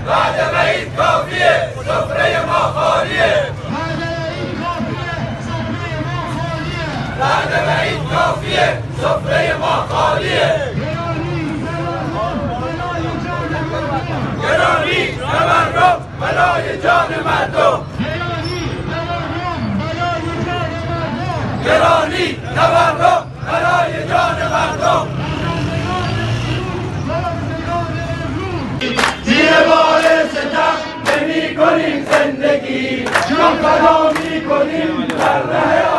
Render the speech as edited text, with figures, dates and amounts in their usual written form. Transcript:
بعد عید کافیه سفره ما خالیه. بعد عید کافیه سفره ما خالیه. گرانی تورم بلای جان مردم. گرانی تورم بلای جان مردم. زیر بار ستم نمی کنیم زندگی، جان فدا می کنیم در ره